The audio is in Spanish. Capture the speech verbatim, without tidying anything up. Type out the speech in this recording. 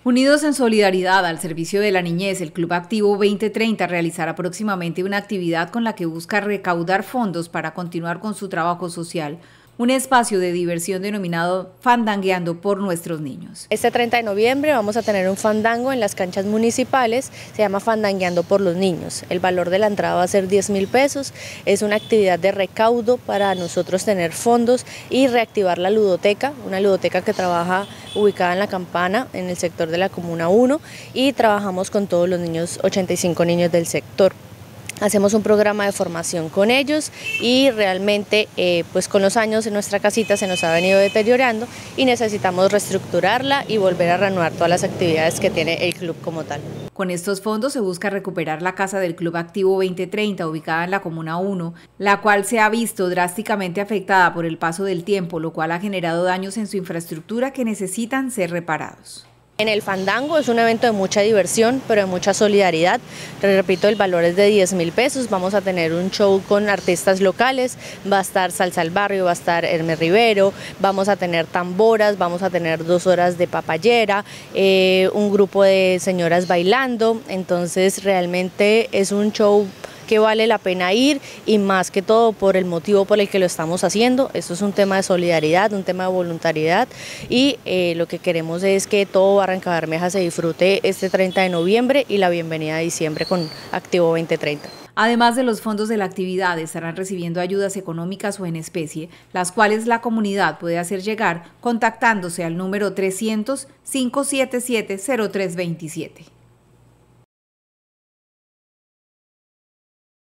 Unidos en solidaridad al servicio de la niñez, el Club Activo veinte treinta realizará próximamente una actividad con la que busca recaudar fondos para continuar con su trabajo social, un espacio de diversión denominado Fandangueando por nuestros niños. Este treinta de noviembre vamos a tener un fandango en las canchas municipales, se llama Fandangueando por los niños. El valor de la entrada va a ser diez mil pesos, es una actividad de recaudo para nosotros tener fondos y reactivar la ludoteca, una ludoteca que trabaja ubicada en La Campana, en el sector de la Comuna uno, y trabajamos con todos los niños, ochenta y cinco niños del sector. Hacemos un programa de formación con ellos y realmente eh, pues con los años en nuestra casita se nos ha venido deteriorando y necesitamos reestructurarla y volver a reanudar todas las actividades que tiene el club como tal. Con estos fondos se busca recuperar la casa del Club Activo veinte treinta ubicada en la Comuna uno, la cual se ha visto drásticamente afectada por el paso del tiempo, lo cual ha generado daños en su infraestructura que necesitan ser reparados. En el fandango es un evento de mucha diversión, pero de mucha solidaridad. Repito, el valor es de diez mil pesos. Vamos a tener un show con artistas locales, va a estar Salsa al Barrio, va a estar Hermes Rivero, vamos a tener tamboras, vamos a tener dos horas de papayera, eh, un grupo de señoras bailando. Entonces realmente es un show que vale la pena ir y más que todo por el motivo por el que lo estamos haciendo. Esto es un tema de solidaridad, un tema de voluntariedad y eh, lo que queremos es que todo Barranca Bermeja se disfrute este treinta de noviembre y la bienvenida a diciembre con Activo veinte treinta. Además de los fondos de la actividad, estarán recibiendo ayudas económicas o en especie, las cuales la comunidad puede hacer llegar contactándose al número trescientos, cinco setenta y siete, cero tres veintisiete.